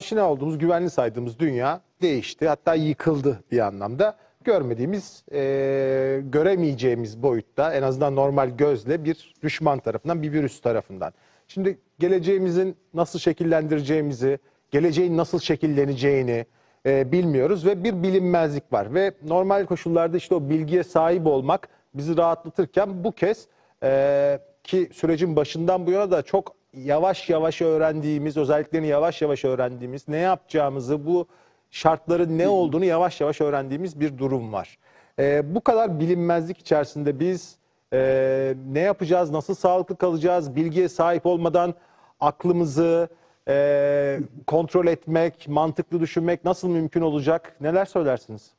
aşina olduğumuz, güvenli saydığımız dünya değişti. Hatta yıkıldı bir anlamda. Görmediğimiz, göremeyeceğimiz boyutta, en azından normal gözle, bir düşman tarafından, bir virüs tarafından. Şimdi geleceğimizin nasıl şekillendireceğimizi, geleceğin nasıl şekilleneceğini bilmiyoruz ve bir bilinmezlik var. Ve normal koşullarda işte o bilgiye sahip olmak bizi rahatlatırken, bu kez ki sürecin başından bu yana da çok yavaş yavaş öğrendiğimiz, özelliklerini yavaş yavaş öğrendiğimiz, ne yapacağımızı, bu şartların ne olduğunu yavaş yavaş öğrendiğimiz bir durum var. Bu kadar bilinmezlik içerisinde biz ne yapacağız, nasıl sağlıklı kalacağız, bilgiye sahip olmadan aklımızı kontrol etmek, mantıklı düşünmek nasıl mümkün olacak? Neler söylersiniz?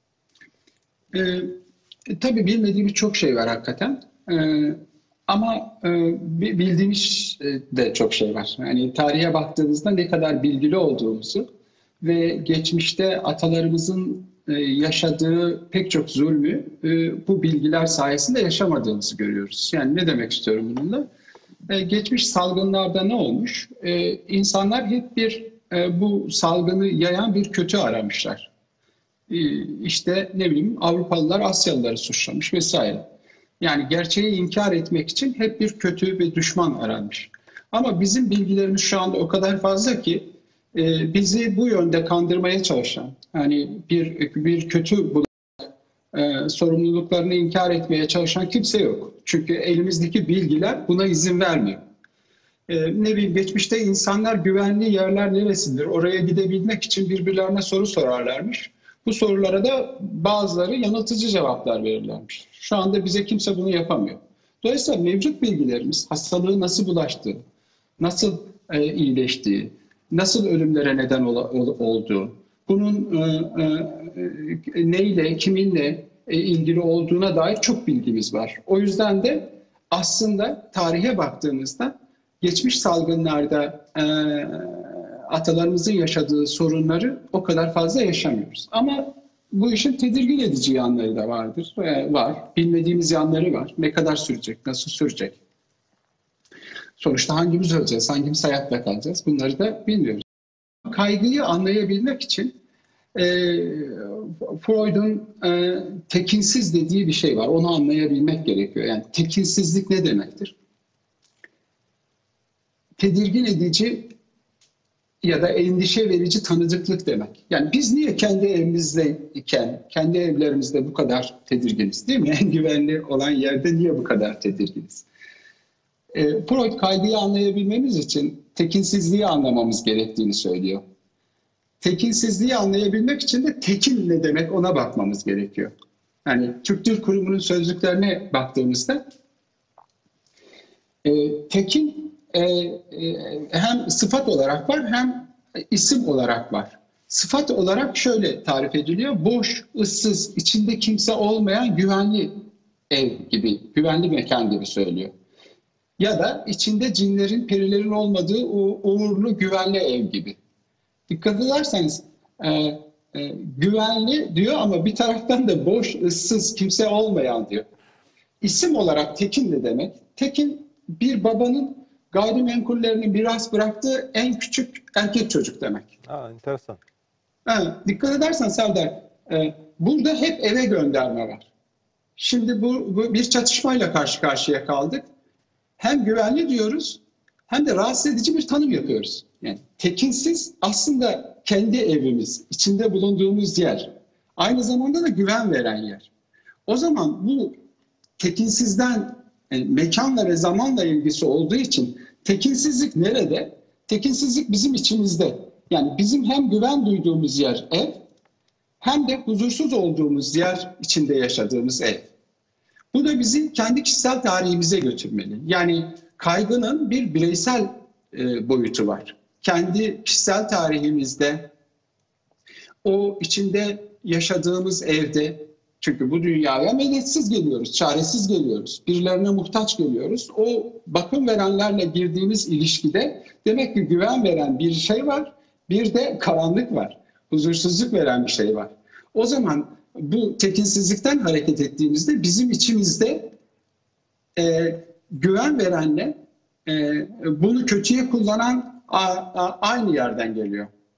Tabii bilmediğimiz çok şey var hakikaten. Ama bildiğimiz de çok şey var. Yani tarihe baktığımızda ne kadar bilgili olduğumuzu ve geçmişte atalarımızın yaşadığı pek çok zulmü bu bilgiler sayesinde yaşamadığımızı görüyoruz. Yani ne demek istiyorum bununla? Geçmiş salgınlarda ne olmuş? İnsanlar hep bu salgını yayan bir kötü aramışlar. İşte ne bileyim, Avrupalılar Asyalıları suçlamış vesaire. Yani gerçeği inkar etmek için hep bir kötü ve düşman aranmış. Ama bizim bilgilerimiz şu anda o kadar fazla ki bizi bu yönde kandırmaya çalışan, hani bir kötü sorumluluklarını inkar etmeye çalışan kimse yok. Çünkü elimizdeki bilgiler buna izin vermiyor. Ne bileyim, geçmişte insanlar güvenli yerler neresidir, oraya gidebilmek için birbirlerine soru sorarlarmış. Bu sorulara da bazıları yanıltıcı cevaplar verirlermiş. Şu anda bize kimse bunu yapamıyor. Dolayısıyla mevcut bilgilerimiz, hastalığın nasıl bulaştığı, nasıl iyileştiği, nasıl ölümlere neden olduğu, bunun neyle, kiminle ilgili olduğuna dair çok bilgimiz var. O yüzden de aslında tarihe baktığımızda geçmiş salgınlarda atalarımızın yaşadığı sorunları o kadar fazla yaşamıyoruz. Ama bu işin tedirgin edici yanları da vardır. Var. Bilmediğimiz yanları var. Ne kadar sürecek, nasıl sürecek? Sonuçta hangimiz öleceğiz, hangimiz hayatta kalacağız? Bunları da bilmiyoruz. Kaygıyı anlayabilmek için Freud'un tekinsiz dediği bir şey var. Onu anlayabilmek gerekiyor. Yani tekinsizlik ne demektir? Tedirgin edici ya da endişe verici tanıdıklık demek. Yani biz niye kendi evimizdeyken, kendi evlerimizde bu kadar tedirginiz, değil mi? En güvenli olan yerde niye bu kadar tedirginiz? Freud kaygıyı anlayabilmemiz için tekinsizliği anlamamız gerektiğini söylüyor. Tekinsizliği anlayabilmek için de tekin ne demek, ona bakmamız gerekiyor. Yani Türk Dil Kurumu'nun sözlüklerine baktığımızda tekin hem sıfat olarak var hem isim olarak var. Sıfat olarak şöyle tarif ediliyor: boş, ıssız, içinde kimse olmayan güvenli ev gibi, güvenli mekan gibi söylüyor. Ya da içinde cinlerin, perilerin olmadığı uğurlu, güvenli ev gibi. Dikkat ederseniz güvenli diyor ama bir taraftan da boş, ıssız, kimse olmayan diyor. İsim olarak tekin ne demek? Tekin, bir babanın gayrimenkullerini miras bıraktığı en küçük erkek çocuk demek. Enteresan. Dikkat edersen Serdar, burada hep eve gönderme var. Şimdi bu bir çatışmayla karşı karşıya kaldık. Hem güvenli diyoruz hem de rahatsız edici bir tanım yapıyoruz. Yani tekinsiz aslında kendi evimiz, içinde bulunduğumuz yer. Aynı zamanda da güven veren yer. O zaman bu tekinsizden, yani mekanla ve zamanla ilgisi olduğu için tekinsizlik nerede? Tekinsizlik bizim içimizde. Yani bizim hem güven duyduğumuz yer ev, hem de huzursuz olduğumuz yer içinde yaşadığımız ev. Bu da bizi kendi kişisel tarihimize götürmeli. Yani kaygının bir bireysel boyutu var. Kendi kişisel tarihimizde, o içinde yaşadığımız evde, çünkü bu dünyaya medetsiz geliyoruz, çaresiz geliyoruz, birilerine muhtaç geliyoruz. O bakım verenlerle girdiğimiz ilişkide demek ki güven veren bir şey var, bir de karanlık var, huzursuzluk veren bir şey var. O zaman bu tekinsizlikten hareket ettiğimizde bizim içimizde güven verenle bunu kötüye kullanan aynı yerden geliyor.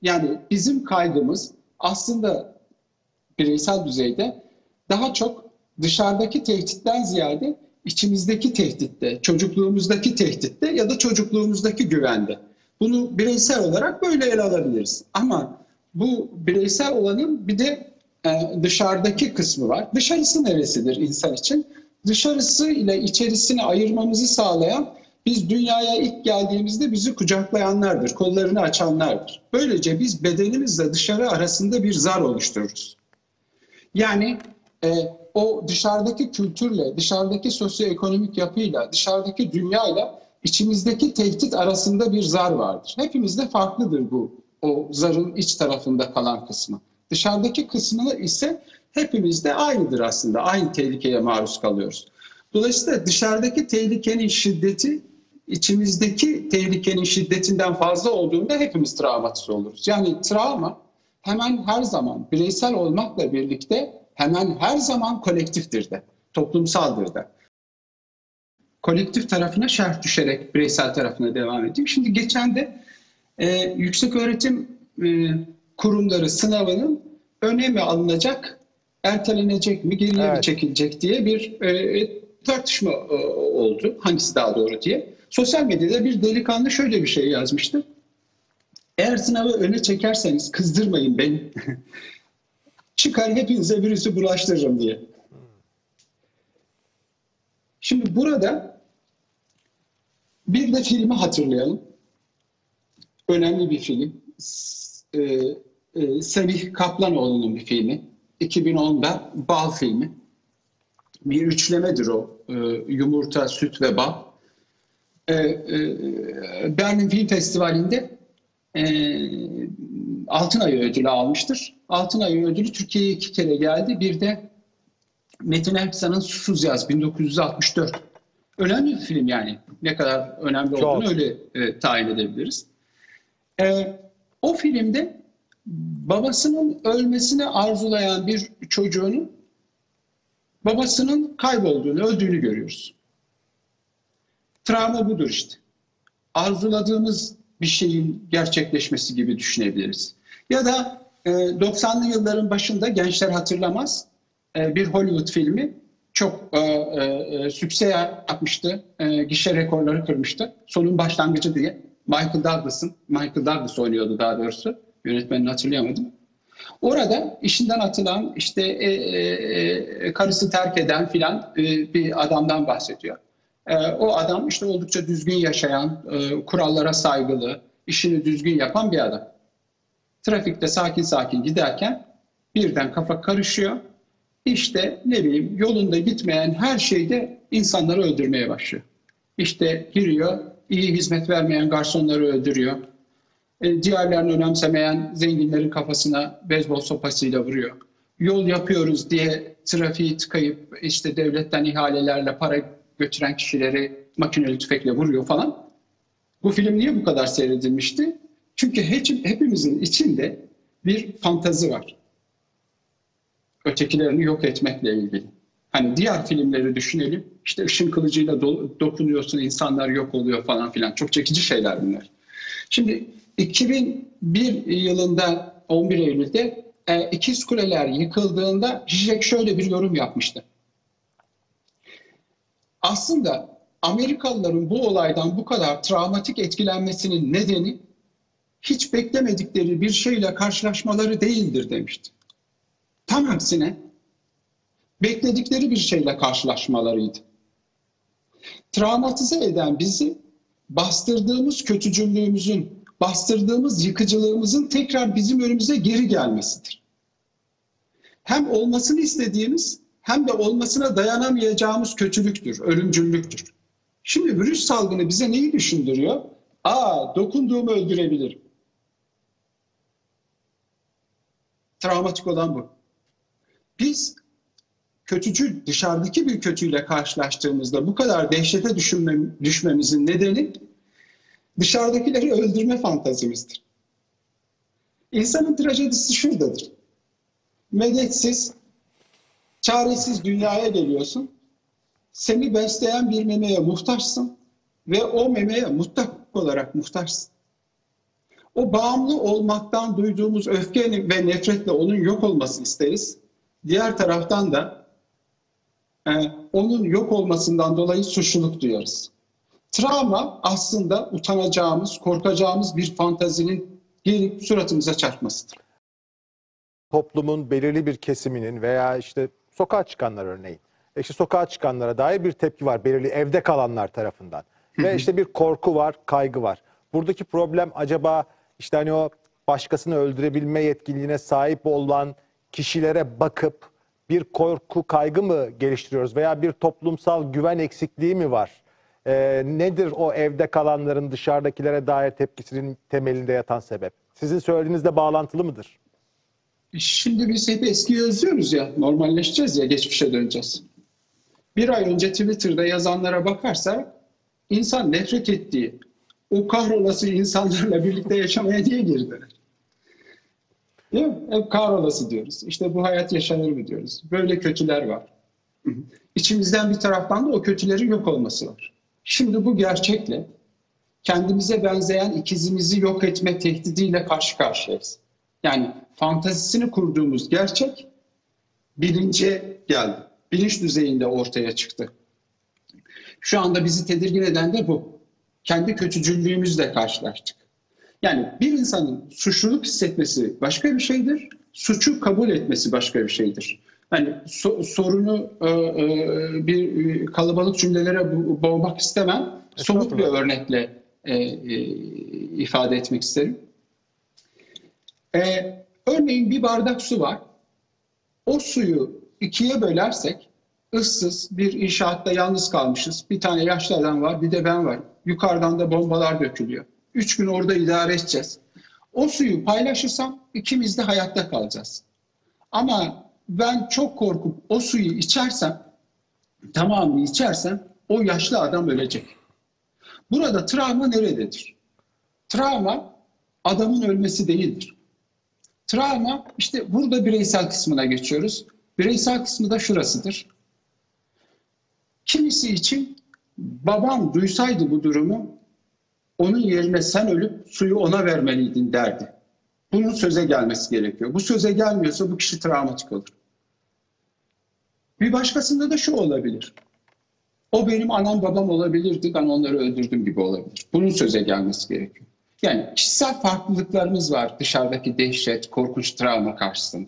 Yani bizim kaygımız aslında bireysel düzeyde daha çok dışarıdaki tehditten ziyade içimizdeki tehditte, çocukluğumuzdaki tehditte ya da çocukluğumuzdaki güvende. Bunu bireysel olarak böyle ele alabiliriz. Ama bu bireysel olanın bir de dışarıdaki kısmı var. Dışarısı neresidir insan için? Dışarısı ile içerisini ayırmamızı sağlayan, biz dünyaya ilk geldiğimizde bizi kucaklayanlardır, kollarını açanlardır. Böylece biz bedenimizle dışarı arasında bir zar oluştururuz. Yani o dışarıdaki kültürle, dışarıdaki sosyoekonomik yapıyla, dışarıdaki dünyayla içimizdeki tehdit arasında bir zar vardır. Hepimizde farklıdır bu, o zarın iç tarafında kalan kısmı. Dışarıdaki kısmı ise hepimizde aynıdır aslında, aynı tehlikeye maruz kalıyoruz. Dolayısıyla dışarıdaki tehlikenin şiddeti, içimizdeki tehlikenin şiddetinden fazla olduğunda hepimiz travmatize oluruz. Yani travma hemen her zaman bireysel olmakla birlikte hemen her zaman kolektiftir de, toplumsaldır da. Kolektif tarafına şerh düşerek bireysel tarafına devam edeyim. Şimdi geçen de yükseköğretim kurumları sınavının önemi alınacak, ertelenecek mi, geriye mi çekilecek diye bir tartışma oldu. Hangisi daha doğru diye. Sosyal medyada bir delikanlı şöyle bir şey yazmıştı. Eğer sınavı öne çekerseniz kızdırmayın beni. Çıkar hepinize virüsü bulaştırırım diye. Şimdi burada bir de filmi hatırlayalım. Önemli bir film. Semih Kaplanoğlu'nun bir filmi. 2010'da Bal filmi. Bir üçlemedir o. Yumurta, süt ve bal. Berlin Film Festivali'nde Altın Ayı ödülü almıştır. Altın Ayı ödülü Türkiye'ye 2 kere geldi. Bir de Metin Erksan'ın Susuz Yaz 1964. Önemli bir film yani. Ne kadar önemli olduğunu öyle tayin edebiliriz. O filmde babasının ölmesini arzulayan bir çocuğunun babasının kaybolduğunu, öldüğünü görüyoruz. Travma budur işte. Arzuladığımız bir şeyin gerçekleşmesi gibi düşünebiliriz. Ya da 90'lı yılların başında gençler hatırlamaz bir Hollywood filmi çok sükse yapmıştı, gişe rekorları kırmıştı. Sonun başlangıcı diye Michael Douglas oynuyordu daha doğrusu. Yönetmenini hatırlayamadım. Orada işinden atılan, işte karısı terk eden filan bir adamdan bahsediyor. O adam işte oldukça düzgün yaşayan, kurallara saygılı, işini düzgün yapan bir adam. Trafikte sakin sakin giderken birden kafa karışıyor. İşte ne bileyim yolunda gitmeyen her şeyde insanları öldürmeye başlıyor. İşte giriyor, iyi hizmet vermeyen garsonları öldürüyor. Diğerlerini önemsemeyen zenginlerin kafasına beyzbol sopasıyla vuruyor. Yol yapıyoruz diye trafiği tıkayıp işte devletten ihalelerle para götüren kişileri makineli tüfekle vuruyor falan. Bu film niye bu kadar seyredilmişti? Çünkü hepimizin içinde bir fantazi var. Ötekilerini yok etmekle ilgili. Hani diğer filmleri düşünelim. İşte ışın kılıcıyla dokunuyorsun, insanlar yok oluyor falan filan. Çok çekici şeyler bunlar. Şimdi 2001 yılında 11 Eylül'de İkiz Kuleler yıkıldığında Zizek şöyle bir yorum yapmıştı. Aslında Amerikalıların bu olaydan bu kadar travmatik etkilenmesinin nedeni hiç beklemedikleri bir şeyle karşılaşmaları değildir demişti. Tam aksine bekledikleri bir şeyle karşılaşmalarıydı. Travmatize eden bizi bastırdığımız kötücüllüğümüzün, bastırdığımız yıkıcılığımızın tekrar bizim önümüze geri gelmesidir. Hem olmasını istediğimiz hem de olmasına dayanamayacağımız kötülüktür, ölümcüllüktür. Şimdi virüs salgını bize neyi düşündürüyor? Dokunduğumu öldürebilirim. Travmatik olan bu. Biz kötücül, dışarıdaki bir kötüyle karşılaştığımızda bu kadar dehşete düşmemizin nedeni dışarıdakileri öldürme fantazimizdir. İnsanın trajedisi şuradadır. Medetsiz, çaresiz dünyaya geliyorsun. Seni besleyen bir memeye muhtaçsın ve o memeye mutlak olarak muhtaçsın. O bağımlı olmaktan duyduğumuz öfke ve nefretle onun yok olmasını isteriz. Diğer taraftan da onun yok olmasından dolayı suçluluk duyarız. Travma aslında utanacağımız, korkacağımız bir fantazinin gelip suratımıza çarpmasıdır. Toplumun belirli bir kesiminin veya işte sokağa çıkanlar örneğin. İşte sokağa çıkanlara dair bir tepki var belirli evde kalanlar tarafından. Ve işte bir korku var, kaygı var. Buradaki problem acaba işte hani o başkasını öldürebilme yetkinliğine sahip olan kişilere bakıp bir korku, kaygı mı geliştiriyoruz veya bir toplumsal güven eksikliği mi var? Nedir o evde kalanların dışarıdakilere dair tepkisinin temelinde yatan sebep? Sizin söylediğinizle bağlantılı mıdır? Şimdi biz hep eskiyi özlüyoruz ya, normalleşeceğiz ya, geçmişe döneceğiz. Bir ay önce Twitter'da yazanlara bakarsa insan nefret ettiği o kahrolası insanlarla birlikte yaşamaya niye geri döner? Değil mi? Hep kahrolası diyoruz. İşte bu hayat yaşanır mı diyoruz. Böyle kötüler var. İçimizden bir taraftan da o kötülerin yok olması var. Şimdi bu gerçekle kendimize benzeyen ikizimizi yok etme tehdidiyle karşı karşıyayız. Yani fantazisini kurduğumuz gerçek bilince geldi. Bilinç düzeyinde ortaya çıktı. Şu anda bizi tedirgin eden de bu. Kendi kötücüllüğümüzle karşılaştık. Yani bir insanın suçluluk hissetmesi başka bir şeydir, suçu kabul etmesi başka bir şeydir. Yani sorunu bir kalabalık cümlelere boğmak istemem. Somut bir örnekle ifade etmek isterim. Örneğin bir bardak su var. O suyu ikiye bölersek, ıssız bir inşaatta yalnız kalmışız. Bir tane yaşlı adam var, bir de ben varım. Yukarıdan da bombalar dökülüyor. 3 gün orada idare edeceğiz. O suyu paylaşırsam ikimiz de hayatta kalacağız. Ama ben çok korkup o suyu içersem, tamamını içersem o yaşlı adam ölecek. Burada travma nerededir? Travma adamın ölmesi değildir. Travma işte burada bireysel kısmına geçiyoruz. Bireysel kısmı da şurasıdır. Kimisi için babam duysaydı bu durumu onun yerine sen ölüp suyu ona vermeliydin derdi. Bunun söze gelmesi gerekiyor. Bu söze gelmiyorsa bu kişi travmatik olur. Bir başkasında da şu olabilir. O benim anam babam olabilirdi, ben onları öldürdüm gibi olabilir. Bunun söze gelmesi gerekiyor. Yani kişisel farklılıklarımız var dışarıdaki dehşet, korkunç travma karşısında.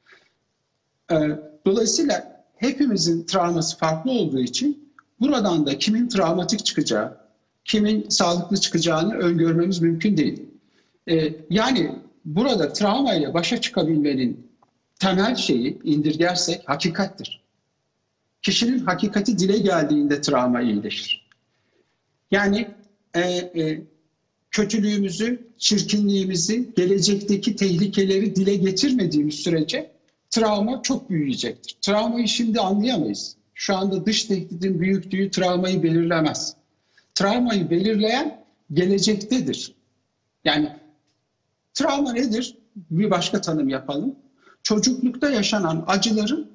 Dolayısıyla hepimizin travması farklı olduğu için buradan da kimin travmatik çıkacağı, kimin sağlıklı çıkacağını öngörmemiz mümkün değil. Yani burada travmayla başa çıkabilmenin temel şeyi indirgersek hakikattir. Kişinin hakikati dile geldiğinde travma iyileşir. Yani kötülüğümüzü, çirkinliğimizi, gelecekteki tehlikeleri dile getirmediğimiz sürece travma çok büyüyecektir. Travmayı şimdi anlayamayız. Şu anda dış tehdidin büyüklüğü travmayı belirlemez. Travmayı belirleyen gelecektedir. Yani travma nedir? Bir başka tanım yapalım. Çocuklukta yaşanan acıların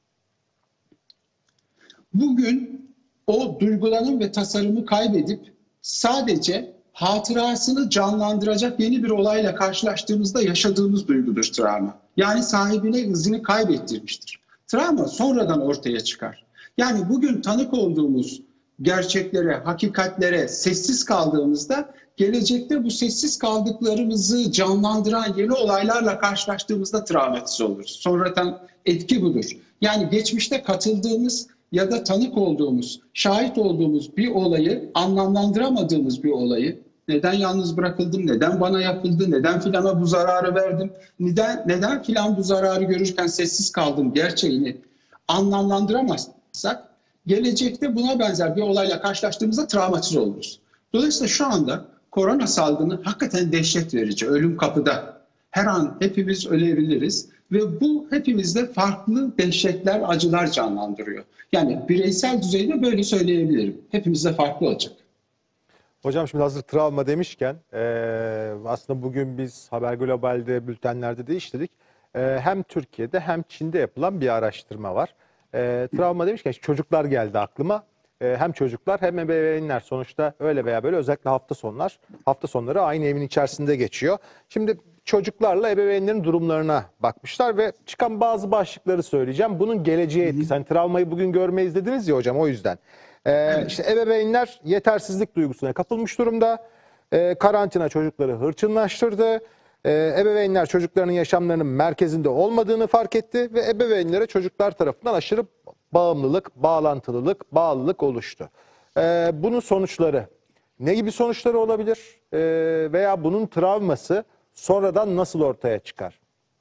bugün o duygulanım ve tasarımı kaybedip sadece hatırasını canlandıracak yeni bir olayla karşılaştığımızda yaşadığımız duygudur travma. Yani sahibine izini kaybettirmiştir. Travma sonradan ortaya çıkar. Yani bugün tanık olduğumuz gerçeklere, hakikatlere sessiz kaldığımızda gelecekte bu sessiz kaldıklarımızı canlandıran yeni olaylarla karşılaştığımızda travmatize oluruz. Sonradan etki budur. Yani geçmişte katıldığımız ya da tanık olduğumuz, şahit olduğumuz bir olayı, anlamlandıramadığımız bir olayı, neden yalnız bırakıldım, neden bana yapıldı, neden filana bu zararı verdim, neden filan bu zararı görürken sessiz kaldım gerçeğini anlamlandıramazsak, gelecekte buna benzer bir olayla karşılaştığımızda travmatize oluruz. Dolayısıyla şu anda korona salgını hakikaten dehşet verici, ölüm kapıda. Her an hepimiz ölebiliriz ve bu hepimizde farklı dehşetler, acılar canlandırıyor. Yani bireysel düzeyde böyle söyleyebilirim. Hepimizde farklı olacak. Hocam şimdi hazır travma demişken aslında bugün biz Haber Global'de, bültenlerde de işledik. Hem Türkiye'de hem Çin'de yapılan bir araştırma var. Travma demişken çocuklar geldi aklıma. hem çocuklar hem ebeveynler sonuçta öyle veya böyle, özellikle hafta sonları aynı evin içerisinde geçiyor. Şimdi çocuklarla ebeveynlerin durumlarına bakmışlar ve çıkan bazı başlıkları söyleyeceğim. Bunun geleceğe etkisi. Hani travmayı bugün görmeyiz dediniz ya hocam, o yüzden. İşte ebeveynler yetersizlik duygusuna kapılmış durumda. Karantina çocukları hırçınlaştırdı. Ebeveynler çocuklarının yaşamlarının merkezinde olmadığını fark etti ve ebeveynlere çocuklar tarafından aşırı bağımlılık, bağlılık oluştu. Bunun sonuçları ne gibi sonuçları olabilir? Veya bunun travması sonradan nasıl ortaya çıkar?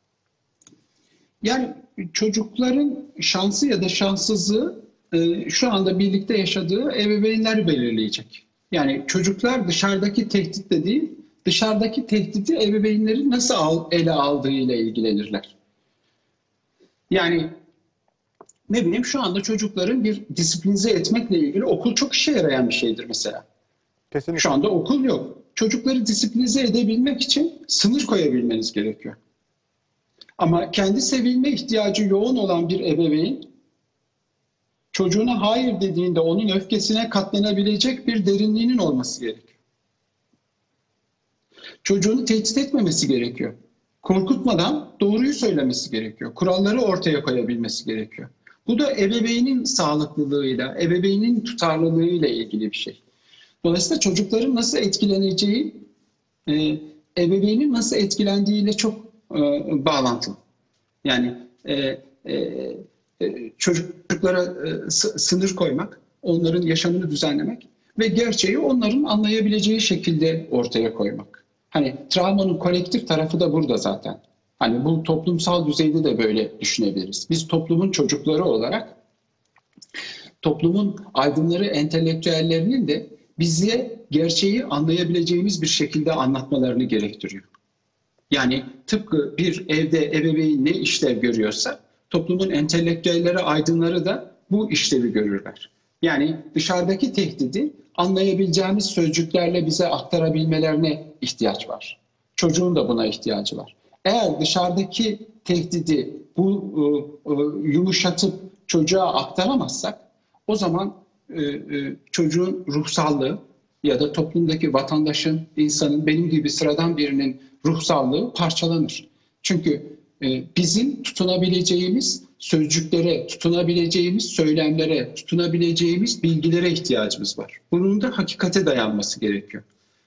Yani çocukların şansı ya da şanssızlığı şu anda birlikte yaşadığı ebeveynler belirleyecek. Yani çocuklar dışarıdaki tehditle değil, dışarıdaki tehdidi ebeveynlerin nasıl ele aldığıyla ilgilenirler. Yani ne bileyim, şu anda çocukların bir disiplinize etmekle ilgili okul çok işe yarayan bir şeydir mesela. Kesinlikle. Şu anda okul yok. Çocukları disiplinize edebilmek için sınır koyabilmeniz gerekiyor. Ama kendi sevilme ihtiyacı yoğun olan bir ebeveyn, çocuğuna hayır dediğinde onun öfkesine katlanabilecek bir derinliğinin olması gerekiyor. Çocuğunu tehdit etmemesi gerekiyor. Korkutmadan doğruyu söylemesi gerekiyor. Kuralları ortaya koyabilmesi gerekiyor. Bu da ebeveynin sağlıklılığıyla, ebeveynin tutarlılığıyla ilgili bir şey. Dolayısıyla çocukların nasıl etkileneceği, ebeveynin nasıl etkilendiğiyle çok bağlantılı. Yani çocuklara sınır koymak, onların yaşamını düzenlemek ve gerçeği onların anlayabileceği şekilde ortaya koymak. Hani travmanın kolektif tarafı da burada zaten. Hani bu toplumsal düzeyde de böyle düşünebiliriz. Biz toplumun çocukları olarak, toplumun aydınları, entelektüellerinin de bize gerçeği anlayabileceğimiz bir şekilde anlatmalarını gerektiriyor. Yani tıpkı bir evde ebeveyn ne işlev görüyorsa, toplumun entelektüelleri, aydınları da bu işlevi görürler. Yani dışarıdaki tehdidi anlayabileceğimiz sözcüklerle bize aktarabilmelerine ihtiyaç var. Çocuğun da buna ihtiyacı var. Eğer dışarıdaki tehdidi yumuşatıp çocuğa aktaramazsak, o zaman çocuğun ruhsallığı ya da toplumdaki vatandaşın, insanın, benim gibi sıradan birinin ruhsallığı parçalanır. Çünkü bizim tutunabileceğimiz sözcüklere, tutunabileceğimiz söylemlere, tutunabileceğimiz bilgilere ihtiyacımız var. Bunun da hakikate dayanması gerekiyor.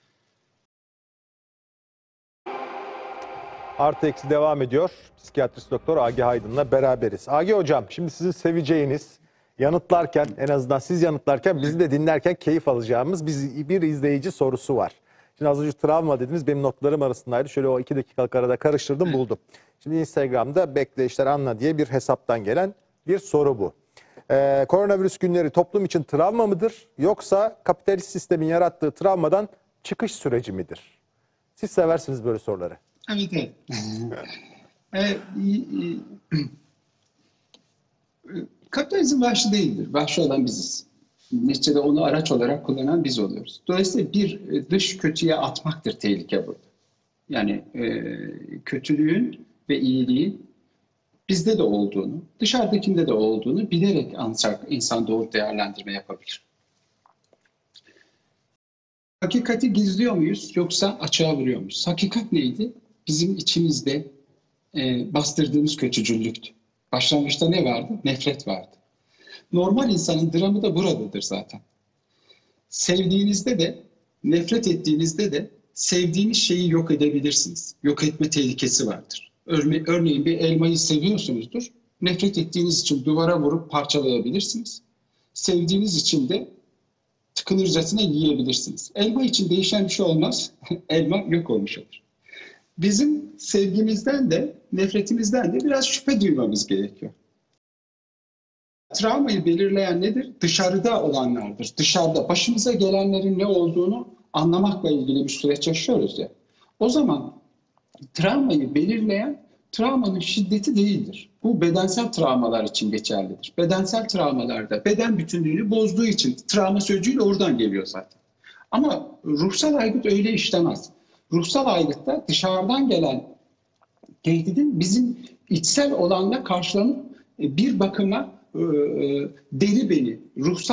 Artı eksi devam ediyor. Psikiyatrist doktor Agi Aydın'la beraberiz. Agi hocam, şimdi sizin seveceğiniz, yanıtlarken, en azından siz yanıtlarken bizi de dinlerken keyif alacağımız bir izleyici sorusu var. Şimdi az önce travma dediniz, benim notlarım arasındaydı. Şöyle o 2 dakikalık arada karıştırdım, buldum. Şimdi Instagram'da Bekleyişler Anla diye bir hesaptan gelen bir soru bu. Koronavirüs günleri toplum için travma mıdır, yoksa kapitalist sistemin yarattığı travmadan çıkış süreci midir? Siz seversiniz böyle soruları. Evet, evet. Kapitalizm vahşi değildir. Vahşi olan biziz. Neticede onu araç olarak kullanan biz oluyoruz. Dolayısıyla bir dış kötüye atmaktır tehlike burada. Yani kötülüğün ve iyiliğin bizde de olduğunu, dışarıdakinde de olduğunu bilerek ancak insan doğru değerlendirme yapabilir. Hakikati gizliyor muyuz, yoksa açığa vuruyor muyuz? Hakikat neydi? Bizim içimizde bastırdığımız kötücüllüktü. Başlangıçta ne vardı? Nefret vardı. Normal insanın dramı da buradadır zaten. Sevdiğinizde de, nefret ettiğinizde de sevdiğiniz şeyi yok edebilirsiniz. Yok etme tehlikesi vardır. Örneğin bir elmayı seviyorsunuzdur. Nefret ettiğiniz için duvara vurup parçalayabilirsiniz. Sevdiğiniz için de tıkınırcasına yiyebilirsiniz. Elma için değişen bir şey olmaz. Elma yok olmuş olur. Bizim sevgimizden de, nefretimizden de biraz şüphe duymamız gerekiyor. Travmayı belirleyen nedir? Dışarıda olanlardır. Dışarıda başımıza gelenlerin ne olduğunu anlamakla ilgili bir süreç yaşıyoruz ya. O zaman travmayı belirleyen travmanın şiddeti değildir. Bu bedensel travmalar için geçerlidir. Bedensel travmalarda beden bütünlüğünü bozduğu için travma sözcüğü oradan geliyor zaten. Ama ruhsal aygıt öyle işlemez. Ruhsal aygıtta dışarıdan gelen tehdidin bizim içsel olanla karşılanıp bir bakıma deri beni, ruhsal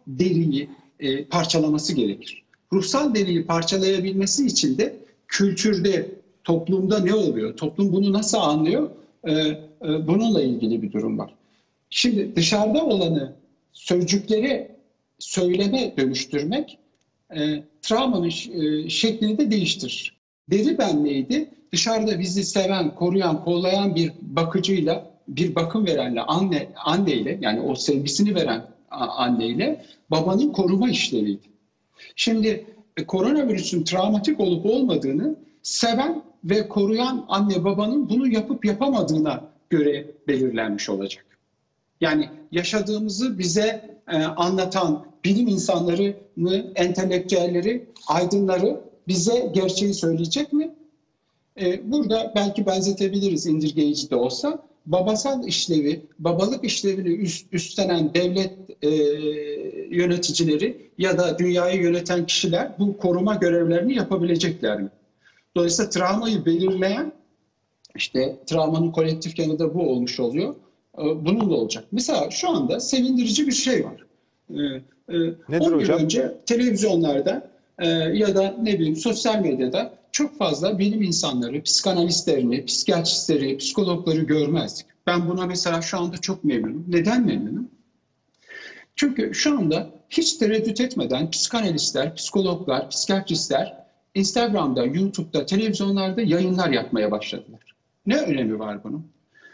deriyi parçalaması gerekir. Ruhsal deriyi parçalayabilmesi için de kültürde, toplumda ne oluyor? Toplum bunu nasıl anlıyor? Bununla ilgili bir durum var. Şimdi dışarıda olanı sözcüklere söyleme dönüştürmek travmanın şeklini de değiştirir. Deri benliğiydi. Dışarıda bizi seven, koruyan, kollayan bir bakıcıyla, bir bakım verenle, anneyle, yani o sevgisini veren anneyle babanın koruma işleviydi. Şimdi koronavirüsün travmatik olup olmadığını seven ve koruyan anne babanın bunu yapıp yapamadığına göre belirlenmiş olacak. Yani yaşadığımızı bize anlatan bilim insanlarını, entelektüelleri, aydınları bize gerçeği söyleyecek mi? Burada belki benzetebiliriz, indirgeyici de olsa. Babasal işlevi, babalık işlevini üstlenen devlet yöneticileri ya da dünyayı yöneten kişiler bu koruma görevlerini yapabilecekler mi? Dolayısıyla travmayı belirleyen, işte travmanın kolektif yanı da bu olmuş oluyor. Bunun da olacak. Mesela şu anda sevindirici bir şey var. Nedir 10 gün hocam? önce televizyonlarda ya da ne bileyim sosyal medyada çok fazla bilim insanları, psikanalistlerini, psikiyatristleri, psikologları görmezdik. Ben buna mesela şu anda çok memnunum. Neden memnunum? Çünkü şu anda hiç tereddüt etmeden psikanalistler, psikologlar, psikiyatristler Instagram'da, YouTube'da, televizyonlarda yayınlar yapmaya başladılar. Ne önemi var bunun?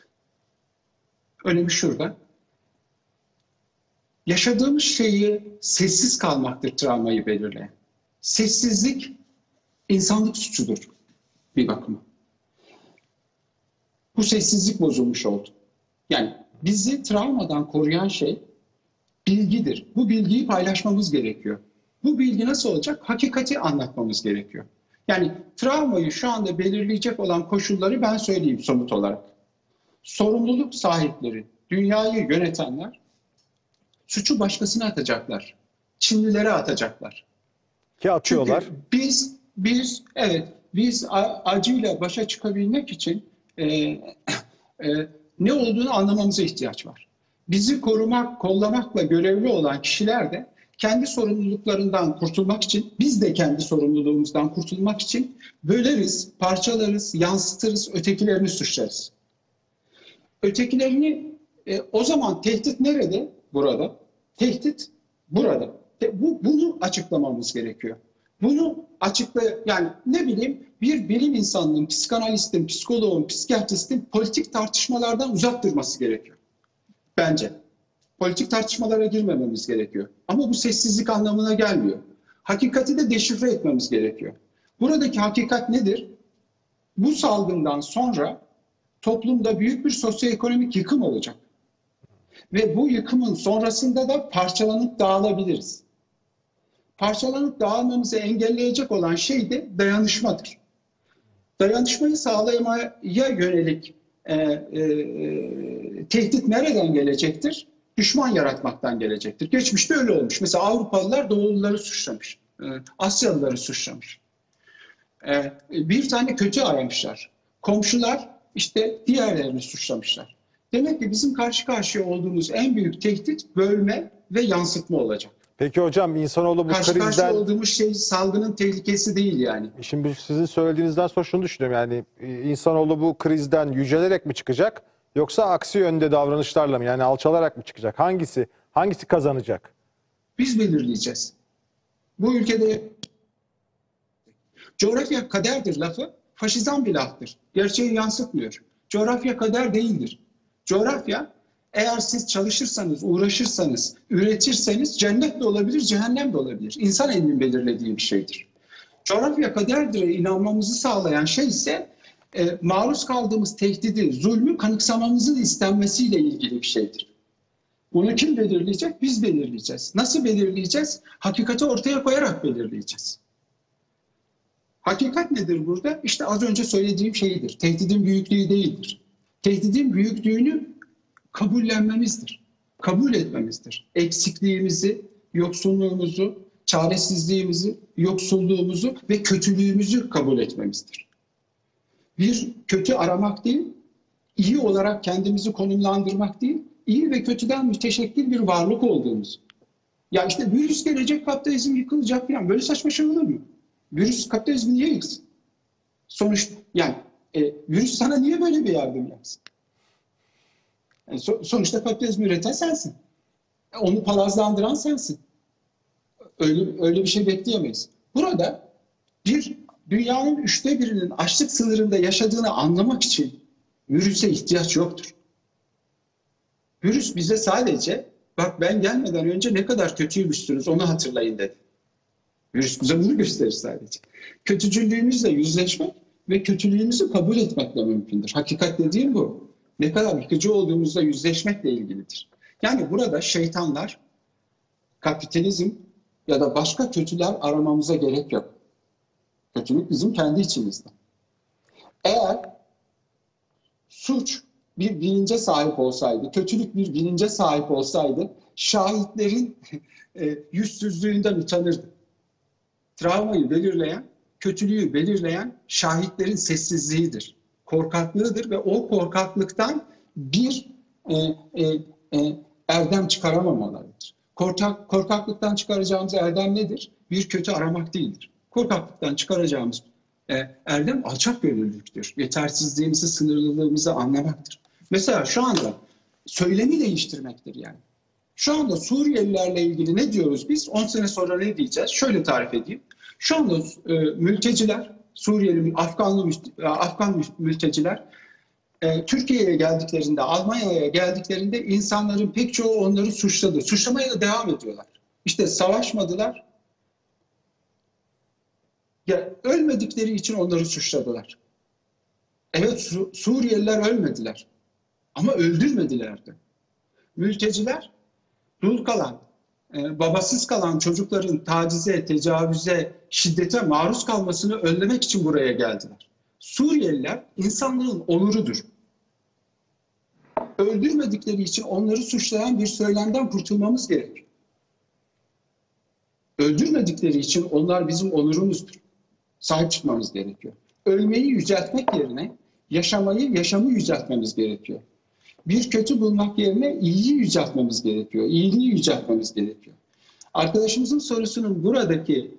Önemi şurada. Yaşadığımız şeyi sessiz kalmaktır travmayı belirleyen. Sessizlik insanlık suçudur bir bakıma. Bu sessizlik bozulmuş oldu. Yani bizi travmadan koruyan şey bilgidir. Bu bilgiyi paylaşmamız gerekiyor. Bu bilgi nasıl olacak? Hakikati anlatmamız gerekiyor. Yani travmayı şu anda belirleyecek olan koşulları ben söyleyeyim somut olarak. Sorumluluk sahipleri, dünyayı yönetenler suçu başkasına atacaklar. Çinlilere atacaklar. Ki atıyorlar. Çünkü biz acıyla başa çıkabilmek için ne olduğunu anlamamıza ihtiyaç var. Bizi korumak, kollamakla görevli olan kişiler de kendi sorumluluklarından kurtulmak için, biz de kendi sorumluluğumuzdan kurtulmak için böleriz, parçalarız, yansıtırız, ötekilerini suçlarız. Ötekilerini o zaman tehdit nerede? Burada. Tehdit burada. Bunu açıklamamız gerekiyor. Bunu yani ne bileyim bir bilim insanının, psikanalistin, psikoloğun, psikiyatristin politik tartışmalardan uzak durması gerekiyor. Bence. Politik tartışmalara girmememiz gerekiyor. Ama bu sessizlik anlamına gelmiyor. Hakikati de deşifre etmemiz gerekiyor. Buradaki hakikat nedir? Bu salgından sonra toplumda büyük bir sosyoekonomik yıkım olacak. Ve bu yıkımın sonrasında da parçalanıp dağılabiliriz. Parçalanıp dağılmamızı engelleyecek olan şey de dayanışmadır. Dayanışmayı sağlamaya yönelik tehdit nereden gelecektir? Düşman yaratmaktan gelecektir. Geçmişte öyle olmuş. Mesela Avrupalılar Doğuluları suçlamış. Asyalıları suçlamış. Bir tane kötü aramışlar. Komşular işte diğerlerini suçlamışlar. Demek ki bizim karşı karşıya olduğumuz en büyük tehdit bölme ve yansıtma olacak. Peki hocam insanoğlu bu Karşı krizden... karşıya olduğumuz şey salgının tehlikesi değil yani. Şimdi sizin söylediğinizden sonra şunu düşünüyorum, yani insanoğlu bu krizden yücelerek mi çıkacak yoksa aksi yönde davranışlarla mı, yani alçalarak mı çıkacak? Hangisi kazanacak? Biz belirleyeceğiz. Bu ülkede coğrafya kaderdir lafı faşizan bir laftır. Gerçeği yansıtmıyor. Coğrafya kader değildir. Coğrafya, eğer siz çalışırsanız, uğraşırsanız, üretirseniz cennet de olabilir, cehennem de olabilir. İnsan elinin belirlediği bir şeydir. Coğrafya kaderdir inanmamızı sağlayan şey ise maruz kaldığımız tehdidi, zulmü kanıksamamızın istenmesiyle ilgili bir şeydir. Bunu kim belirleyecek? Biz belirleyeceğiz. Nasıl belirleyeceğiz? Hakikati ortaya koyarak belirleyeceğiz. Hakikat nedir burada? İşte az önce söylediğim şeyidir. Tehdidin büyüklüğü değildir. Tehdidin büyüklüğünü kabullenmemizdir. Kabul etmemizdir. Eksikliğimizi, yoksunluğumuzu, çaresizliğimizi, yoksulluğumuzu ve kötülüğümüzü kabul etmemizdir. Bir kötü aramak değil, iyi olarak kendimizi konumlandırmak değil, iyi ve kötüden müteşekkil bir varlık olduğumuzu, Ya işte virüs gelecek, kapitalizm yıkılacak falan. Böyle saçma şey olur mu? Virüs kapitalizmi niye yıksın? Sonuçta yani virüs sana niye böyle bir yardım yapsın? Yani sonuçta kapitalizmi üreten sensin. Onu palazlandıran sensin. Öyle bir şey bekleyemeyiz. Burada bir dünyanın 1/3'ünün açlık sınırında yaşadığını anlamak için virüse ihtiyaç yoktur. Virüs bize sadece bak ben gelmeden önce ne kadar kötüymüşsünüz onu hatırlayın dedi. Virüs bize bunu gösterir sadece. Kötücüllüğümüzle yüzleşmek ve kötülüğümüzü kabul etmekle mümkündür. Hakikat dediğim bu. Ne kadar yıkıcı olduğumuzla yüzleşmekle ilgilidir. Yani burada şeytanlar, kapitalizm ya da başka kötüler aramamıza gerek yok. Kötülük bizim kendi içimizde. Eğer suç bir bilince sahip olsaydı, kötülük bir bilince sahip olsaydı, şahitlerin yüzsüzlüğünden utanırdı. Travmayı belirleyen, kötülüğü belirleyen şahitlerin sessizliğidir, korkaklığıdır ve o korkaklıktan bir erdem çıkaramamalarıdır. Korkaklıktan çıkaracağımız erdem nedir? Bir kötü aramak değildir. Korkaklıktan çıkaracağımız erdem alçakgönüllülüktür. Yetersizliğimizi, sınırlılığımızı anlamaktır. Mesela şu anda söylemi değiştirmektir yani. Şu anda Suriyelilerle ilgili ne diyoruz biz? 10 sene sonra ne diyeceğiz? Şöyle tarif edeyim. Şu anda mülteciler, Suriyeli, Afgan mülteciler Türkiye'ye geldiklerinde, Almanya'ya geldiklerinde insanların pek çoğu onları suçladı. Suçlamaya da devam ediyorlar. İşte savaşmadılar. Ya, ölmedikleri için onları suçladılar. Evet, Suriyeliler ölmediler. Ama öldürmediler de. Mülteciler dul kalan, babasız kalan çocukların tacize, tecavüze, şiddete maruz kalmasını önlemek için buraya geldiler. Suriyeliler insanlığın onurudur. Öldürmedikleri için onları suçlayan bir söylemden kurtulmamız gerekiyor. Öldürmedikleri için onlar bizim onurumuzdur. Sahip çıkmamız gerekiyor. Ölmeyi yüceltmek yerine yaşamı yüceltmemiz gerekiyor. Bir kötü bulmak yerine iyiyi yüceltmemiz gerekiyor. İyiliği yüceltmemiz gerekiyor. Arkadaşımızın sorusunun buradaki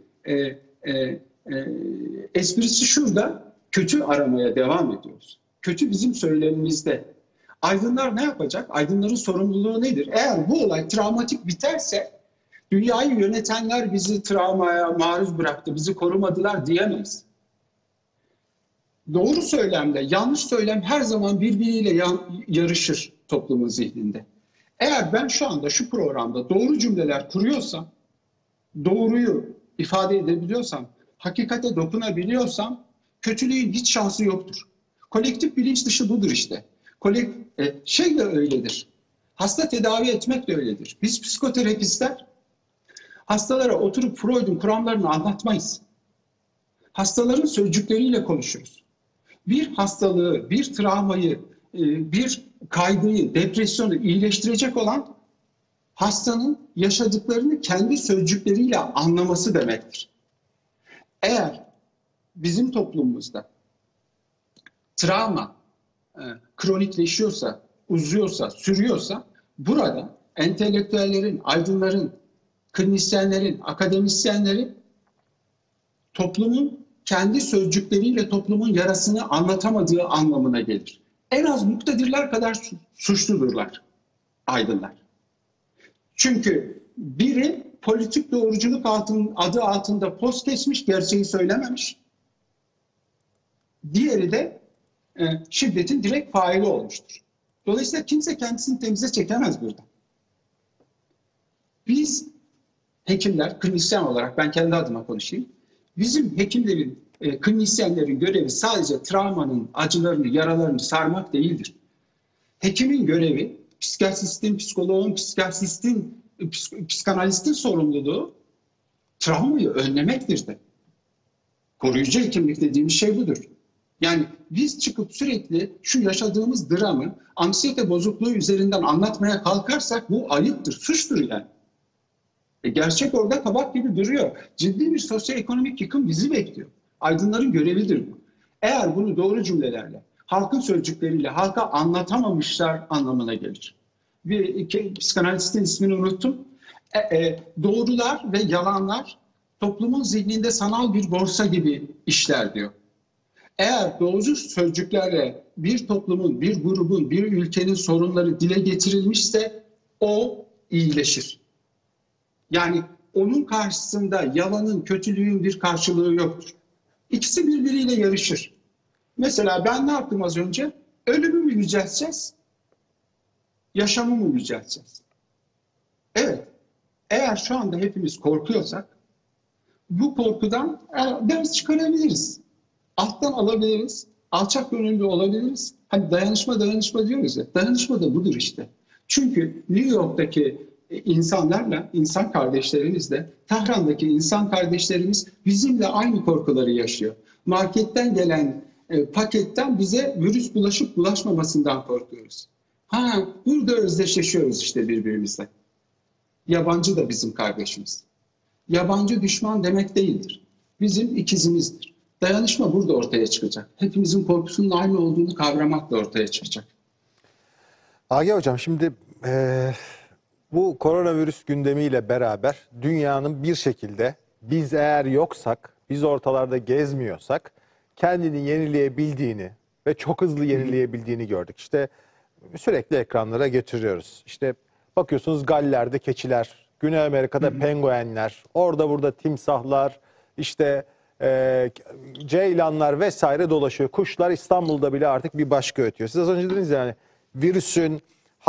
esprisi şurada, kötü aramaya devam ediyoruz. Kötü bizim söylemimizde. Aydınlar ne yapacak? Aydınların sorumluluğu nedir? Eğer bu olay travmatik biterse dünyayı yönetenler bizi travmaya maruz bıraktı, bizi korumadılar diyemeyiz. Doğru söylemle yanlış söylem her zaman birbiriyle yarışır toplumun zihninde. Eğer ben şu anda şu programda doğru cümleler kuruyorsam, doğruyu ifade edebiliyorsam, hakikate dokunabiliyorsam kötülüğün hiç şansı yoktur. Kolektif bilinç dışı budur işte. Şey de öyledir. Hasta tedavi etmek de öyledir. Biz psikoterapistler hastalara oturup Freud'un kuramlarını anlatmayız. Hastaların sözcükleriyle konuşuruz. Bir hastalığı, bir travmayı, bir kaygıyı, depresyonu iyileştirecek olan hastanın yaşadıklarını kendi sözcükleriyle anlaması demektir. Eğer bizim toplumumuzda travma kronikleşiyorsa, uzuyorsa, sürüyorsa burada entelektüellerin, aydınların, klinisyenlerin, akademisyenlerin toplumun kendi sözcükleriyle toplumun yarasını anlatamadığı anlamına gelir. En az muktedirler kadar suçludurlar aydınlar. Çünkü biri politik doğruculuk adı altında poz kesmiş, gerçeği söylememiş. Diğeri de şiddetin direkt faili olmuştur. Dolayısıyla kimse kendisini temize çekemez burada. Biz hekimler, klinisyen olarak ben kendi adıma konuşayım. Bizim hekimlerin, klinisyenlerin görevi sadece travmanın acılarını, yaralarını sarmak değildir. Hekimin görevi, psikiyatristin, psikoloğun, psikanalistin sorumluluğu travmayı önlemektir de. Koruyucu hekimlik dediğimiz şey budur. Yani biz çıkıp sürekli şu yaşadığımız dramı anksiyete bozukluğu üzerinden anlatmaya kalkarsak bu ayıptır, suçtur yani. Gerçek orada kabak gibi duruyor. Ciddi bir sosyoekonomik yıkım bizi bekliyor. Aydınların görevidir bu. Eğer bunu doğru cümlelerle, halkın sözcükleriyle halka anlatamamışlar anlamına gelir. Bir psikanalistin ismini unuttum. Doğrular ve yalanlar toplumun zihninde sanal bir borsa gibi işler diyor. Eğer doğru sözcüklerle bir toplumun, bir grubun, bir ülkenin sorunları dile getirilmişse o iyileşir. Yani onun karşısında yalanın, kötülüğün bir karşılığı yoktur. İkisi birbiriyle yarışır. Mesela ben ne yaptım az önce? Ölümü mü yücelteceğiz, yaşamı mı yücelteceğiz? Evet, eğer şu anda hepimiz korkuyorsak bu korkudan ders çıkarabiliriz. Alttan alabiliriz, alçak gönüllü olabiliriz. Hani dayanışma diyoruz ya, dayanışma da budur işte. Çünkü New York'taki insanlarla, insan kardeşlerimizle, Tahran'daki insan kardeşlerimiz bizimle aynı korkuları yaşıyor. Marketten gelen paketten bize virüs bulaşıp bulaşmamasından korkuyoruz. Burada özdeşleşiyoruz işte birbirimizle. Yabancı da bizim kardeşimiz. Yabancı düşman demek değildir. Bizim ikizimizdir. Dayanışma burada ortaya çıkacak. Hepimizin korkusunun aynı olduğunu kavramakla ortaya çıkacak. Agi Hocam, şimdi bu koronavirüs gündemiyle beraber dünyanın bir şekilde biz eğer yoksak, biz ortalarda gezmiyorsak kendini yenileyebildiğini ve çok hızlı yenileyebildiğini gördük. İşte sürekli ekranlara getiriyoruz. İşte bakıyorsunuz Galler'de keçiler, Güney Amerika'da penguenler, orada burada timsahlar, işte ceylanlar vesaire dolaşıyor. Kuşlar İstanbul'da bile artık bir başka ötüyor. Siz az önce dediniz yani virüsün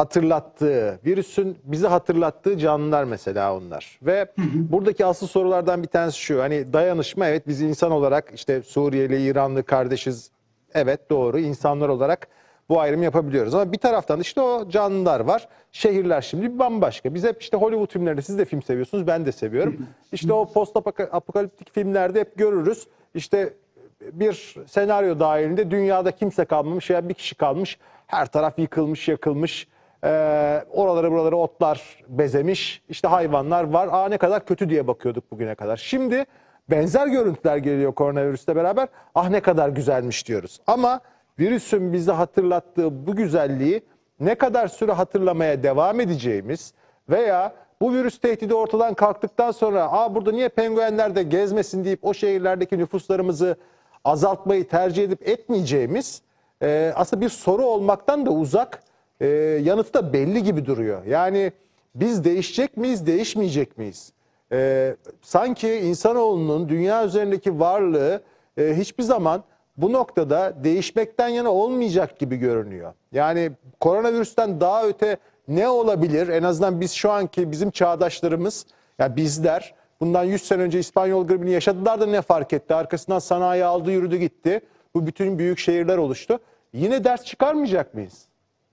bizi hatırlattığı canlılar mesela onlar. Ve buradaki asıl sorulardan bir tanesi şu. Hani dayanışma, evet, biz insan olarak işte Suriyeli, İranlı kardeşiz. Evet, doğru, insanlar olarak bu ayrımı yapabiliyoruz. Ama bir taraftan işte o canlılar var. Şehirler şimdi bambaşka. Biz hep işte Hollywood filmlerinde, siz de film seviyorsunuz, ben de seviyorum. İşte o post apokaliptik filmlerde hep görürüz. İşte bir senaryo dahilinde dünyada kimse kalmamış veya bir kişi kalmış. Her taraf yıkılmış, yakılmış. Buraları otlar bezemiş. İşte hayvanlar var. Ne kadar kötü diye bakıyorduk bugüne kadar. Şimdi benzer görüntüler geliyor koronavirüsle beraber. Ne kadar güzelmiş diyoruz. Ama virüsün bize hatırlattığı bu güzelliği ne kadar süre hatırlamaya devam edeceğimiz veya bu virüs tehdidi ortadan kalktıktan sonra burada niye penguenler de gezmesin deyip o şehirlerdeki nüfuslarımızı azaltmayı tercih edip etmeyeceğimiz aslında bir soru olmaktan da uzak, yanıtı da belli gibi duruyor. Yani biz değişecek miyiz, değişmeyecek miyiz? Sanki insanoğlunun dünya üzerindeki varlığı hiçbir zaman bu noktada değişmekten yana olmayacak gibi görünüyor. Yani koronavirüsten daha öte ne olabilir? En azından biz şu anki bizim çağdaşlarımız, yani bizler bundan 100 sene önce İspanyol gribini yaşadılar da ne fark etti? Arkasından sanayi aldı, yürüdü, gitti. Bu bütün büyük şehirler oluştu. Yine ders çıkarmayacak mıyız?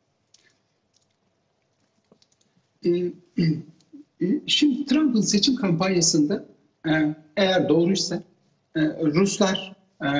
Şimdi Trump'ın seçim kampanyasında eğer doğruysa Rusların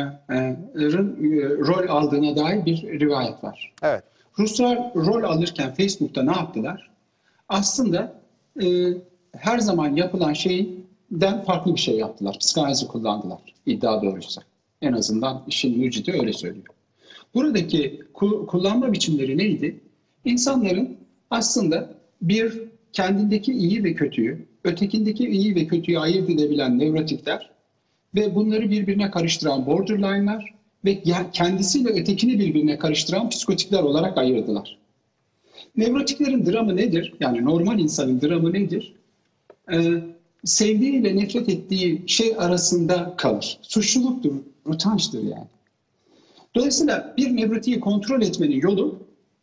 rol aldığına dair bir rivayet var. Evet. Ruslar rol alırken Facebook'ta ne yaptılar? Aslında her zaman yapılan şeyden farklı bir şey yaptılar. Psikanalizi kullandılar, iddia doğruysa. En azından işin mucidi öyle söylüyor. Buradaki kullanma biçimleri neydi? İnsanların aslında bir kendindeki iyi ve kötüyü, ötekindeki iyi ve kötüyü ayırt edebilen nevrotikler ve bunları birbirine karıştıran borderline'lar ve kendisiyle ötekini birbirine karıştıran psikotikler olarak ayırdılar. Nevrotiklerin dramı nedir? Yani normal insanın dramı nedir? Sevdiğiyle nefret ettiği şey arasında kalır. Suçluluktur, utançtır yani. Dolayısıyla bir nevrotiği kontrol etmenin yolu,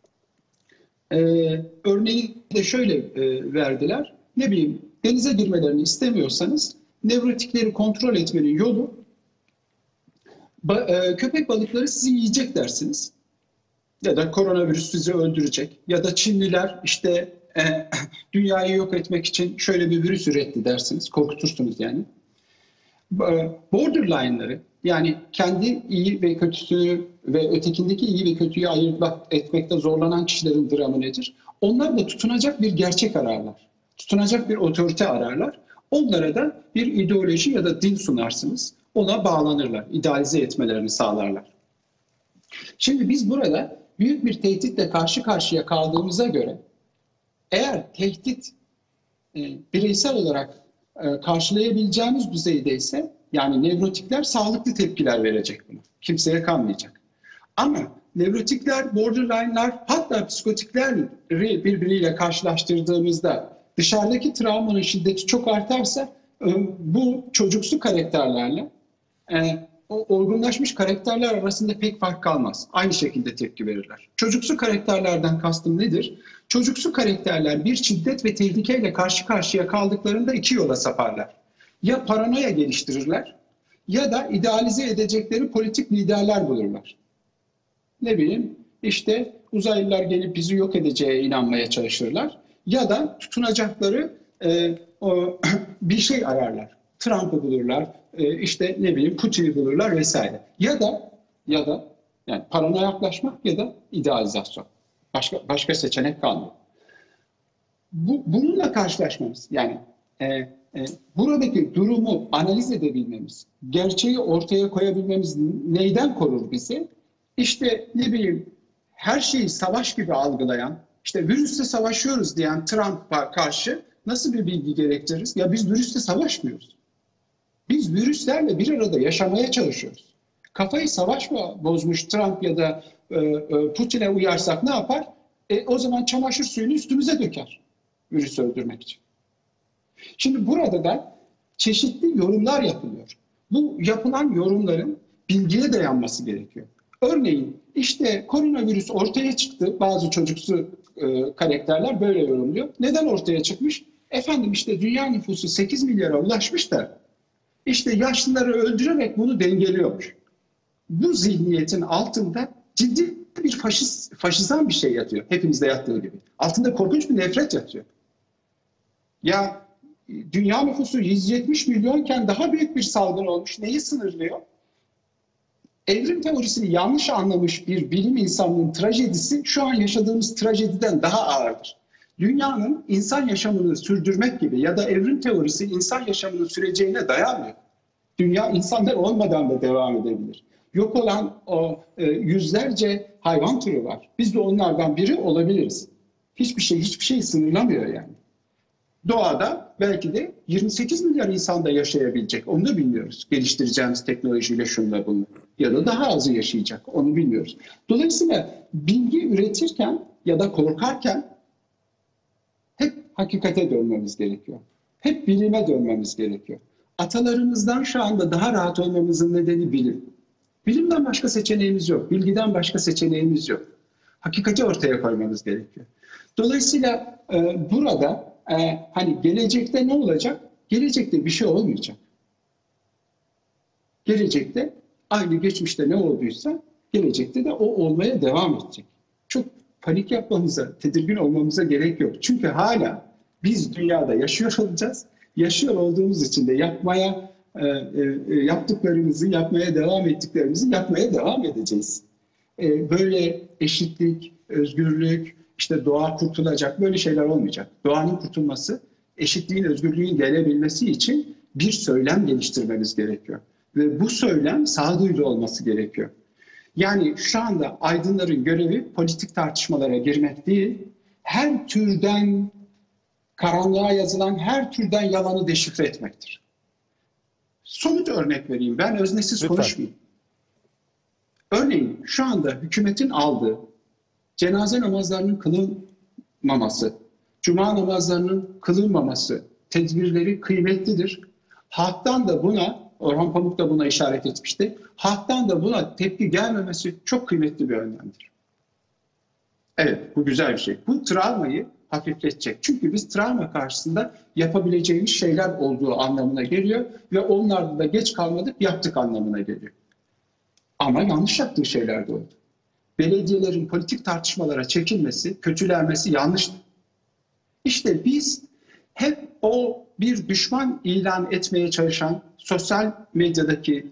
örneği de şöyle verdiler. Ne bileyim, denize girmelerini istemiyorsanız nevrotikleri kontrol etmenin yolu köpek balıkları sizi yiyecek dersiniz. Ya da koronavirüs sizi öldürecek. Ya da Çinliler işte dünyayı yok etmek için şöyle bir virüs üretti dersiniz. Korkutursunuz yani. Borderline'ları, yani kendi iyi ve kötüsü ve ötekindeki iyi ve kötüyü ayırt etmekte zorlanan kişilerin dramı nedir? Onlar da tutunacak bir gerçek ararlar. Tutunacak bir otorite ararlar. Onlara da bir ideoloji ya da din sunarsınız. Ona bağlanırlar. İdealize etmelerini sağlarlar. Şimdi biz burada büyük bir tehditle karşı karşıya kaldığımıza göre, eğer tehdit bireysel olarak karşılayabileceğimiz düzeydeyse, yani nevrotikler sağlıklı tepkiler verecek buna. Kimseye kalmayacak. Ama nevrotikler, borderline'lar, hatta psikotikleri birbiriyle karşılaştırdığımızda dışarıdaki travmanın şiddeti çok artarsa bu çocuksu karakterlerle o olgunlaşmış karakterler arasında pek fark kalmaz. Aynı şekilde tepki verirler. Çocuksu karakterlerden kastım nedir? Çocuksu karakterler bir şiddet ve tehlikeyle karşı karşıya kaldıklarında iki yola saparlar. Ya paranoya geliştirirler ya da idealize edecekleri politik liderler bulurlar. Ne bileyim, işte uzaylılar gelip bizi yok edeceğine inanmaya çalışırlar. Ya da tutunacakları bir şey ararlar. Trump'ı bulurlar, işte ne bileyim Putin'i bulurlar vesaire. Ya da yani paranoya yaklaşmak ya da idealizasyon. Başka seçenek kalmıyor. Bununla karşılaşmamız, yani buradaki durumu analiz edebilmemiz, gerçeği ortaya koyabilmemiz neyden korur bizi? İşte ne bileyim, her şeyi savaş gibi algılayan, işte virüsle savaşıyoruz diyen Trump'a karşı nasıl bir bilgi gerektiririz? Ya biz virüsle savaşmıyoruz. Biz virüslerle bir arada yaşamaya çalışıyoruz. Kafayı savaşla bozmuş Trump ya da Putin'e uyarsak ne yapar? O zaman çamaşır suyunu üstümüze döker virüsü öldürmek için. Şimdi burada da çeşitli yorumlar yapılıyor. Bu yapılan yorumların bilgiye dayanması gerekiyor. Örneğin işte koronavirüs ortaya çıktı. Bazı çocuksu karakterler böyle yorumluyor. Neden ortaya çıkmış? Efendim işte dünya nüfusu 8 milyara ulaşmış da işte yaşlıları öldürerek bunu dengeliyormuş. Bu zihniyetin altında ciddi bir faşizan bir şey yatıyor. Hepimizde yattığı gibi. Altında korkunç bir nefret yatıyor. Ya dünya nüfusu 170 milyonken daha büyük bir salgın olmuş. Neyi sınırlıyor? Evrim teorisini yanlış anlamış bir bilim insanının trajedisi şu an yaşadığımız trajediden daha ağırdır. Dünyanın insan yaşamını sürdürmek gibi ya da evrim teorisi insan yaşamının süreceğine dayanmıyor. Dünya insanlar olmadan da devam edebilir. Yok olan o yüzlerce hayvan türü var. Biz de onlardan biri olabiliriz. Hiçbir şey sınırlamıyor yani. Doğada belki de 28 milyar insan da yaşayabilecek. Onu da bilmiyoruz. Geliştireceğimiz teknolojiyle şunla bunu. Ya da daha azı yaşayacak. Onu bilmiyoruz. Dolayısıyla bilgi üretirken ya da korkarken hep hakikate dönmemiz gerekiyor. Hep bilime dönmemiz gerekiyor. Atalarımızdan şu anda daha rahat olmamızın nedeni bilim. Bilimden başka seçeneğimiz yok. Bilgiden başka seçeneğimiz yok. Hakikati ortaya koymamız gerekiyor. Dolayısıyla burada hani gelecekte ne olacak? Gelecekte bir şey olmayacak. Gelecekte aynı geçmişte ne olduysa gelecekte de o olmaya devam edecek. Çok panik yapmamıza, tedirgin olmamıza gerek yok. Çünkü hala biz dünyada yaşıyor olacağız. Yaşıyor olduğumuz için de yaptıklarımızı, yapmaya devam ettiklerimizi yapmaya devam edeceğiz. Böyle eşitlik, özgürlük, işte doğa kurtulacak, böyle şeyler olmayacak. Doğanın kurtulması, eşitliğin, özgürlüğün gelebilmesi için bir söylem geliştirmemiz gerekiyor. Ve bu söylem sağduyulu olması gerekiyor. Yani şu anda aydınların görevi politik tartışmalara girmek değil, her türden karanlığa yazılan her türden yalanı deşifre etmektir. Somut örnek vereyim. Ben öznesiz Lütfen. konuşmayayım. Örneğin şu anda hükümetin aldığı cenaze namazlarının kılınmaması, cuma namazlarının kılınmaması tedbirleri kıymetlidir. Halktan da buna, Orhan Pamuk da buna işaret etmişti, halktan da buna tepki gelmemesi çok kıymetli bir önlemdir. Evet, bu güzel bir şey. Bu travmayı hafifletecek. Çünkü biz travma karşısında yapabileceğimiz şeyler olduğu anlamına geliyor ve onlarda da geç kalmadık, yaptık anlamına geliyor. Ama yanlış yaptığı şeyler de oldu. Belediyelerin politik tartışmalara çekilmesi, kötülenmesi yanlıştı. İşte biz hep o bir düşman ilan etmeye çalışan sosyal medyadaki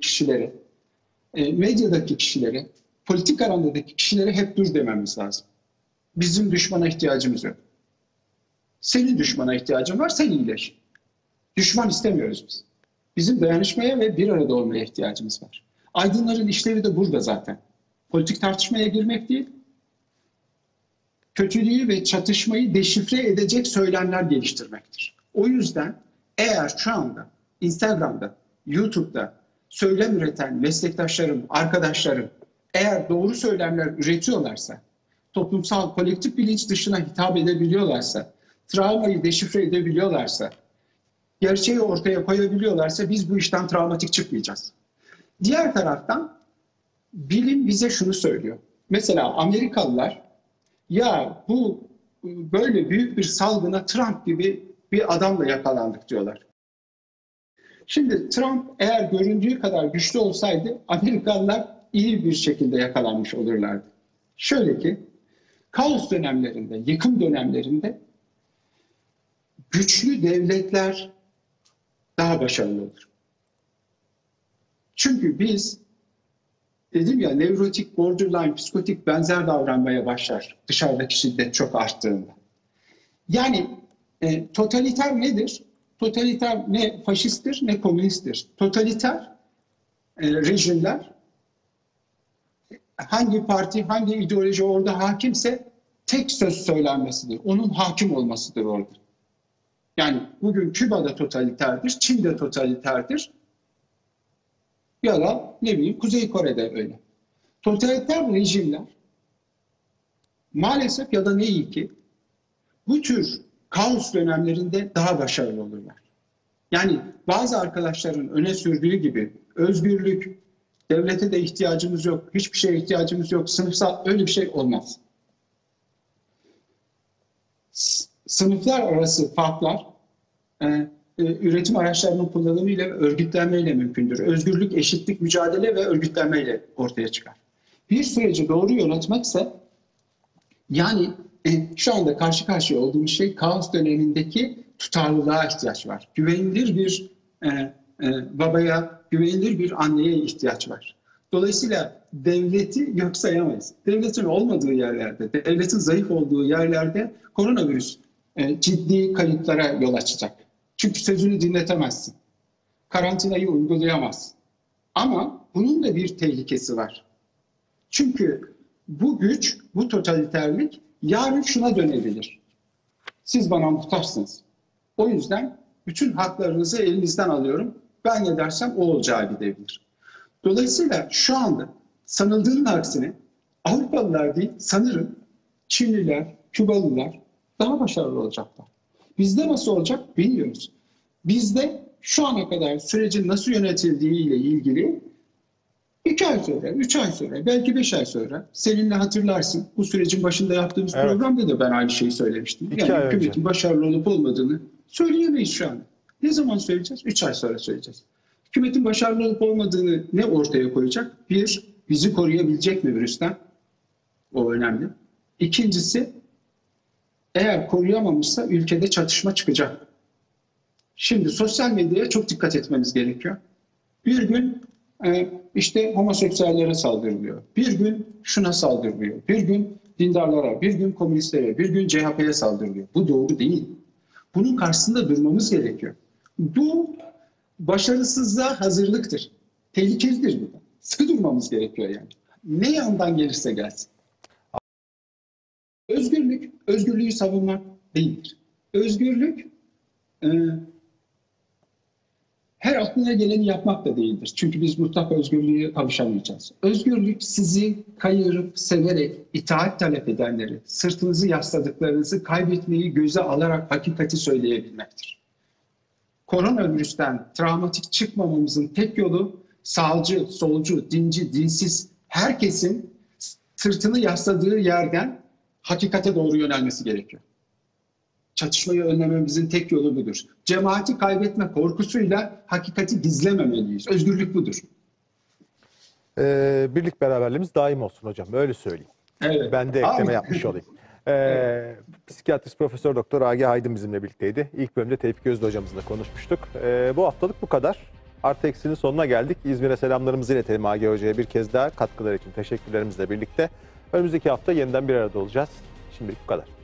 kişilere, politik alandaki kişilere hep dur dememiz lazım. Bizim düşmana ihtiyacımız yok. Senin düşmana ihtiyacın var, sen iyileş. Düşman istemiyoruz biz. Bizim dayanışmaya ve bir arada olmaya ihtiyacımız var. Aydınların işlevi de burada zaten. Politik tartışmaya girmek değil, kötülüğü ve çatışmayı deşifre edecek söylemler geliştirmektir. O yüzden eğer şu anda Instagram'da, YouTube'da söylem üreten meslektaşlarım, arkadaşlarım eğer doğru söylemler üretiyorlarsa, toplumsal kolektif bilinç dışına hitap edebiliyorlarsa, travmayı deşifre edebiliyorlarsa, gerçeği ortaya koyabiliyorlarsa biz bu işten travmatik çıkmayacağız. Diğer taraftan bilim bize şunu söylüyor. Mesela Amerikalılar ya bu böyle büyük bir salgına Trump gibi bir adamla yakalandık diyorlar. Şimdi Trump eğer göründüğü kadar güçlü olsaydı Amerikalılar iyi bir şekilde yakalanmış olurlardı. Şöyle ki kaos dönemlerinde, yıkım dönemlerinde güçlü devletler daha başarılı olur. Çünkü biz dedim ya nevrotik, borderline, psikotik benzer davranmaya başlar dışarıdaki şiddet çok arttığında. Yani totaliter nedir? Totaliter ne faşisttir ne komünisttir. Totaliter rejimler hangi parti, hangi ideoloji orada hakimse tek söz söylenmesidir. Onun hakim olmasıdır orada. Yani bugün Küba'da totaliterdir, Çin'de totaliterdir. Ya da ne bileyim Kuzey Kore'de öyle. Totaliter rejimler maalesef ya da ne iyi ki bu tür kaos dönemlerinde daha başarılı olurlar. Yani bazı arkadaşların öne sürdüğü gibi özgürlük, devlete de ihtiyacımız yok, hiçbir şeye ihtiyacımız yok, sınıfsal öyle bir şey olmaz. Sınıflar arası farklar üretim araçlarının kullanımıyla ve örgütlenmeyle mümkündür. Özgürlük, eşitlik, mücadele ve örgütlenmeyle ortaya çıkar. Bir süreci doğru yönetmekse yani şu anda karşı karşıya olduğumuz şey kaos dönemindeki tutarlılığa ihtiyaç var. Güvenilir bir babaya, güvenilir bir anneye ihtiyaç var. Dolayısıyla devleti yok sayamayız. Devletin olmadığı yerlerde, devletin zayıf olduğu yerlerde koronavirüs ciddi kayıplara yol açacak. Çünkü sözünü dinletemezsin. Karantinayı uygulayamazsın. Ama bunun da bir tehlikesi var. Çünkü bu güç, bu totaliterlik yarın şuna dönebilir. Siz bana muhtaçsınız. O yüzden bütün haklarınızı elinizden alıyorum. Ben ne dersem o olacağı gidebilir. Dolayısıyla şu anda sanıldığının aksine Avrupalılar değil sanırım Çinliler, Kübalılar daha başarılı olacaklar. Bizde nasıl olacak bilmiyoruz. Bizde şu ana kadar sürecin nasıl yönetildiği ile ilgili 2 ay sonra, 3 ay sonra, belki 5 ay sonra seninle hatırlarsın. Bu sürecin başında yaptığımız programda da ben aynı şeyi söylemiştim. Yani hükümetin başarılı olup olmadığını söyleyemeyiz şu an. Ne zaman söyleyeceğiz? 3 ay sonra söyleyeceğiz. Hükümetin başarılı olup olmadığını ne ortaya koyacak? Bir, bizi koruyabilecek mi virüsten? O önemli. İkincisi, eğer koruyamamışsa ülkede çatışma çıkacak. Şimdi sosyal medyaya çok dikkat etmemiz gerekiyor. Bir gün işte homoseksüellere saldırılıyor. Bir gün şuna saldırılıyor. Bir gün dindarlara, bir gün komünistlere, bir gün CHP'ye saldırılıyor. Bu doğru değil. Bunun karşısında durmamız gerekiyor. Bu başarısızlığa hazırlıktır. Tehlikelidir bu da. Sıkı durmamız gerekiyor yani. Ne yandan gelirse gelsin. Özgürlük, özgürlüğü savunmak değildir. Özgürlük her aklına geleni yapmak da değildir. Çünkü biz mutlak özgürlüğe kavuşamayacağız. Özgürlük sizi kayırıp, severek, itaat talep edenleri, sırtınızı yasladıklarınızı kaybetmeyi göze alarak hakikati söyleyebilmektir. Koronavirüsten travmatik çıkmamamızın tek yolu sağcı, solcu, dinci, dinsiz herkesin sırtını yasladığı yerden hakikate doğru yönelmesi gerekiyor. Çatışmayı önlememizin tek yolu budur. Cemaati kaybetme korkusuyla hakikati gizlememeliyiz. Özgürlük budur. Birlik beraberliğimiz daim olsun hocam. Öyle söyleyeyim. Evet. Ben de ekleme yapmış olayım. Psikiyatrist Profesör Doktor Agah Aydın bizimle birlikteydi. İlk bölümde Tevfik Özlü hocamızla konuşmuştuk. Bu haftalık bu kadar. Artı eksinin sonuna geldik. İzmir'e selamlarımızı iletelim Agah Hoca'ya bir kez daha. Katkıları için teşekkürlerimizle birlikte. Önümüzdeki hafta yeniden bir arada olacağız. Şimdilik bu kadar.